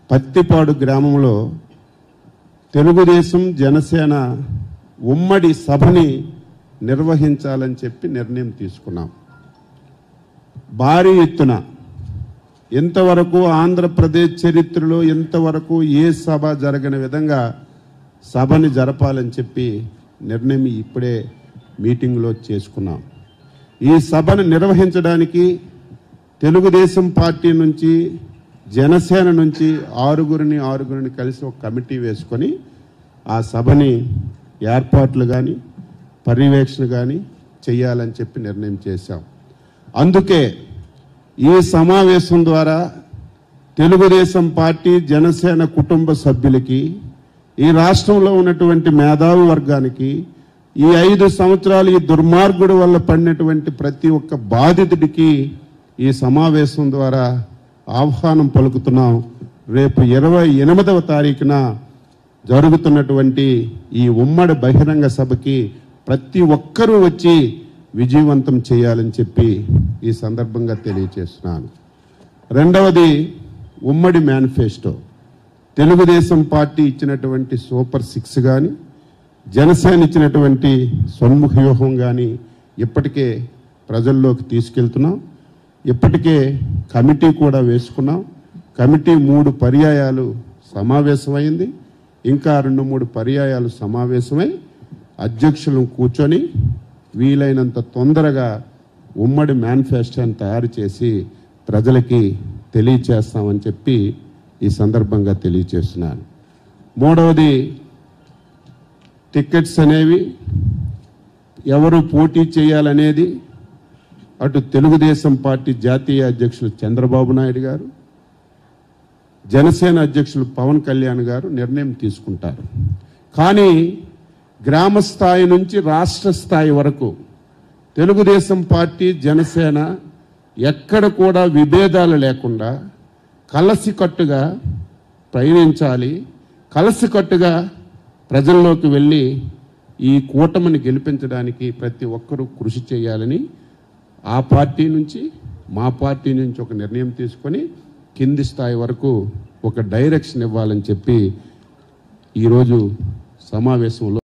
పత్తిపాడు గ్రామంలో తెలుగుదేశం జనసేన ఉమ్మడి సభని నిర్వహించాలని చెప్పి నిర్ణయం తీసుకున్నాం. భారీ ఎత్తున ఇంతవరకు ఆంధ్రప్రదేశ్ చరిత్రలో ఇంతవరకు ఏ సభ జరగని విధంగా సభని జరపాలని చెప్పి నిర్ణయం ఇప్పుడే మీటింగ్లో చేసుకున్నాం. ఈ సభను నిర్వహించడానికి తెలుగుదేశం పార్టీ నుంచి జనసేన నుంచి ఆరుగురిని కలిసి ఒక కమిటీ వేసుకొని ఆ సభని ఏర్పాట్లు కానీ పర్యవేక్షణ కానీ చేయాలని చెప్పి నిర్ణయం చేశాం. అందుకే ఈ సమావేశం ద్వారా తెలుగుదేశం పార్టీ జనసేన కుటుంబ సభ్యులకి, ఈ రాష్ట్రంలో ఉన్నటువంటి మేధావి వర్గానికి, ఈ 5 సంవత్సరాలు ఈ దుర్మార్గుడు వల్ల పడినటువంటి ప్రతి ఒక్క బాధితుడికి ఈ సమావేశం ద్వారా ఆహ్వానం పలుకుతున్నాం. రేపు 28వ తారీఖున జరుగుతున్నటువంటి ఈ ఉమ్మడి బహిరంగ సభకి ప్రతి ఒక్కరూ వచ్చి విజయవంతం చేయాలని చెప్పి ఈ సందర్భంగా తెలియజేస్తున్నాను. రెండవది ఉమ్మడి మేనిఫెస్టో. తెలుగుదేశం పార్టీ ఇచ్చినటువంటి సూపర్ 6 కానీ, జనసేన ఇచ్చినటువంటి సన్ముఖ వ్యూహం కానీ ఇప్పటికే ప్రజల్లోకి తీసుకెళ్తున్నాం. ఇప్పటికే కమిటీ కూడా వేసుకున్నాం. కమిటీ 3 పర్యాయాలు సమావేశమైంది. ఇంకా 2-3 పర్యాయాలు సమావేశమై అధ్యక్షులను కూర్చొని వీలైనంత తొందరగా ఉమ్మడి మేనిఫెస్టోని తయారు చేసి ప్రజలకి తెలియచేస్తామని చెప్పి ఈ సందర్భంగా తెలియచేస్తున్నాను. మూడవది టికెట్స్ అనేవి ఎవరు పోటీ చేయాలనేది అటు తెలుగుదేశం పార్టీ జాతీయ అధ్యక్షులు చంద్రబాబు నాయుడు గారు, జనసేన అధ్యక్షులు పవన్ కళ్యాణ్ గారు నిర్ణయం తీసుకుంటారు. కానీ గ్రామ స్థాయి నుంచి రాష్ట్ర స్థాయి వరకు తెలుగుదేశం పార్టీ జనసేన ఎక్కడ కూడా విభేదాలు లేకుండా కలసికట్టుగా పయనించాలి, కలసికట్టుగా ప్రజల్లోకి వెళ్ళి ఈ కూటమిని గెలిపించడానికి ప్రతి ఒక్కరూ కృషి చేయాలని ఆ పార్టీ నుంచి మా పార్టీ నుంచి ఒక నిర్ణయం తీసుకొని కింది స్థాయి వరకు ఒక డైరెక్షన్ ఇవ్వాలని చెప్పి ఈరోజు సమావేశంలో